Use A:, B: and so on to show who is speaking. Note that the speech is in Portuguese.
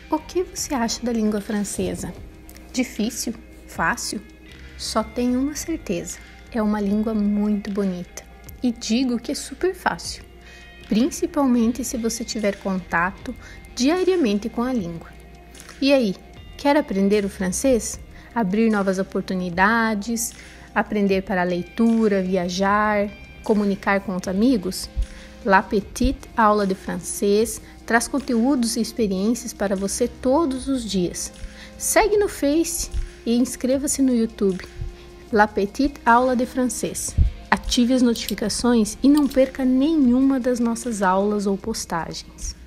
A: O que você acha da língua francesa? Difícil? Fácil? Só tenho uma certeza, é uma língua muito bonita. E digo que é super fácil, principalmente se você tiver contato diariamente com a língua. E aí, quer aprender o francês? Abrir novas oportunidades, aprender para leitura, viajar, comunicar com os amigos? La Petite Aula de Francês traz conteúdos e experiências para você todos os dias. Segue no Face e inscreva-se no YouTube. La Petite Aula de Francês. Ative as notificações e não perca nenhuma das nossas aulas ou postagens.